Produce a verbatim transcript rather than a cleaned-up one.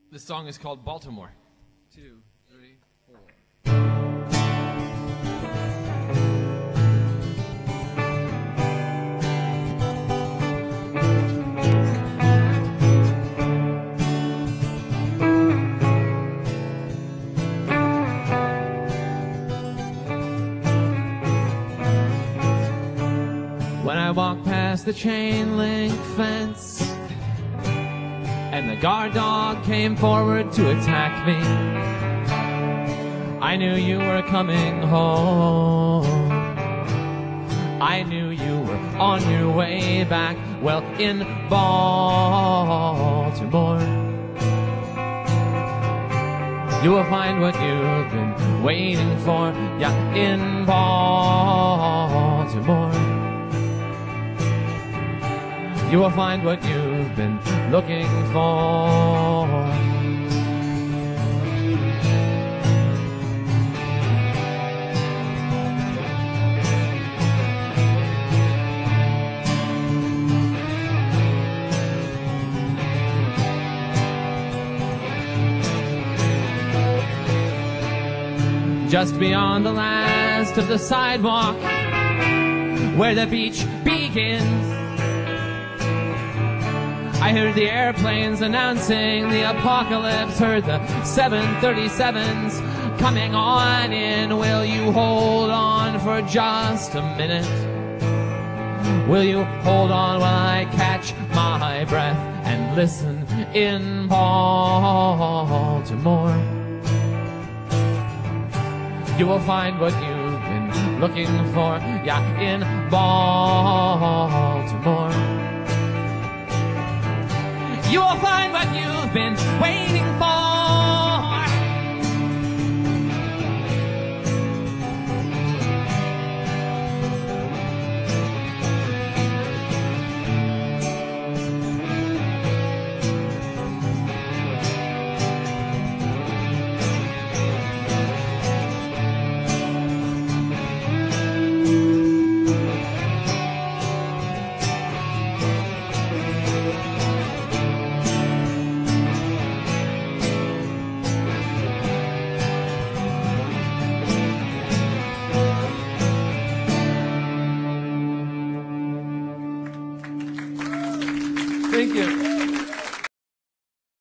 This song is called Baltimore. Two, three, four. When I walked past the chain link fence and the guard dog came forward to attack me, I knew you were coming home. I knew you were on your way back, well, in Baltimore. You will find what you've been waiting for, yeah, in Baltimore. You will find what you've been looking for. Just beyond the last of the sidewalk, where the beach begins, I heard the airplanes announcing the apocalypse, heard the seven thirty-sevens coming on in. Will you hold on for just a minute? Will you hold on while I catch my breath and listen in Baltimore? You will find what you've been looking for, yeah, in Baltimore. You will find what you've been waiting for. Thank you.